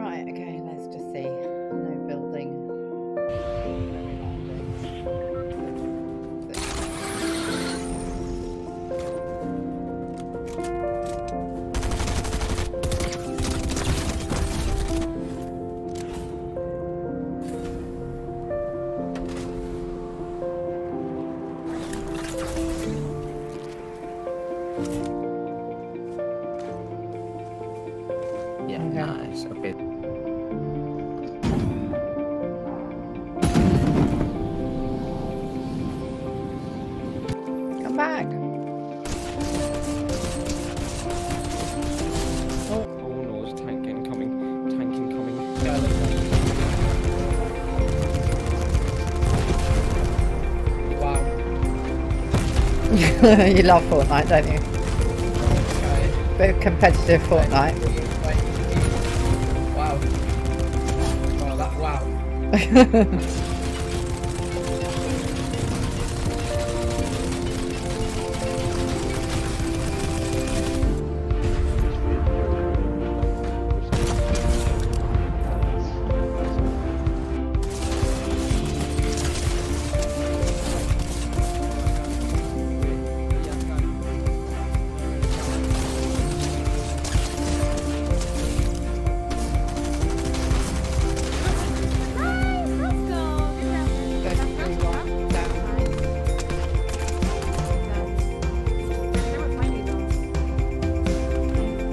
Right, okay, let's just see. No building. Yeah, nice. Okay. Come back. Oh no, there's a tank incoming. Tank incoming. Wow. You love Fortnite, don't you? Okay. Bit of competitive Fortnite. Wow. Oh, that wow.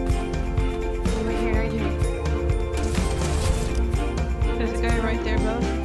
There's a guy right there, Bo.